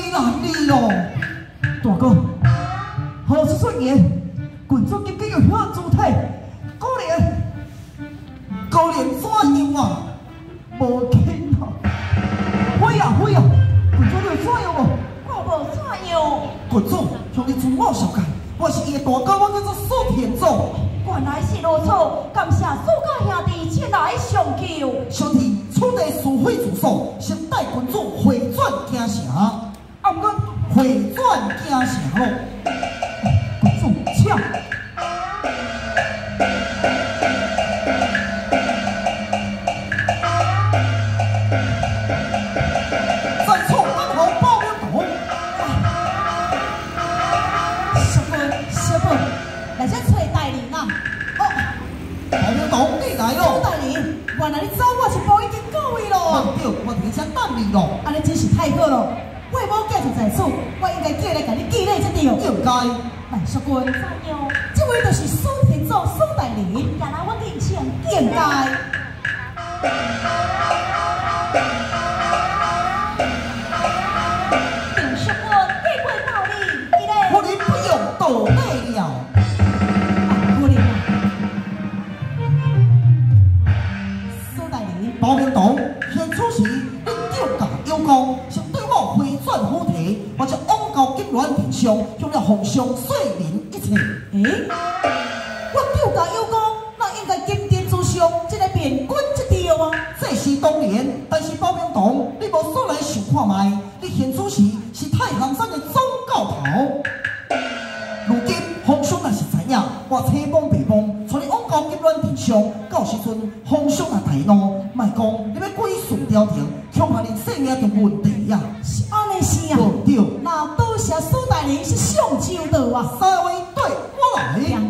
难哩咯。大哥，何时出现？群众究竟有何姿态？高连怎样啊？无紧啊！会啊，群众你有怎样无？ 我无怎样。 群众，向你自我小解，我是伊的大哥，我叫做苏天祖。 原来是如此，感谢苏家兄弟前来相救。 兄弟，此地是非住所，先带群众回转京城。啊，毋过回转京城咯，群众请。在错当头包有懂。 小本，来这找代理呐。 哦，包有懂，你来苏咯。 代理，原来你找我是无已经到位咯。 对，我提前等你咯。 安尼真是太好了。我某家就在此，我应该叫来甲你记礼才对。 应该。 万叔君，这位就是苏天祖苏代理，原来我认清应该。定叔君，几位道理，记嘞。 我哋不用道理了。 夫人啊，苏代理， 包明堂，现此时你叫价有功，想对我回转好题，我就往高极乱平上，向了皇上说明一切。 我叫价有功，那应该经典之上，这个面君一条啊。 这是当然，但是包明堂，你无说来想看卖，你现此时是太行山的总教头。如今皇上若是知影，我车帮被帮，带你往高极乱平上，到时阵皇上也大怒，莫讲你要鬼事调停，恐怕连性命就问题呀。 是安尼是啊。 对， 那多谢苏大人是上周到啊。 三位对我来。